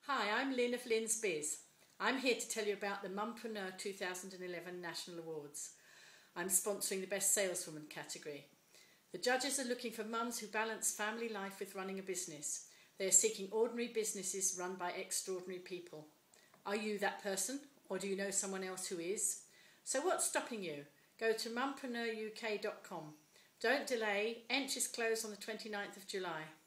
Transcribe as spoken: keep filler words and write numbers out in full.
Hi, I'm Lynn of Lynn's Biz. I'm here to tell you about the Mumpreneur two thousand eleven National Awards. I'm sponsoring the Best Saleswoman category. The judges are looking for mums who balance family life with running a business. They are seeking ordinary businesses run by extraordinary people. Are you that person, or do you know someone else who is? So what's stopping you? Go to Mumpreneur U K dot com. Don't delay, entries close on the twenty-ninth of July.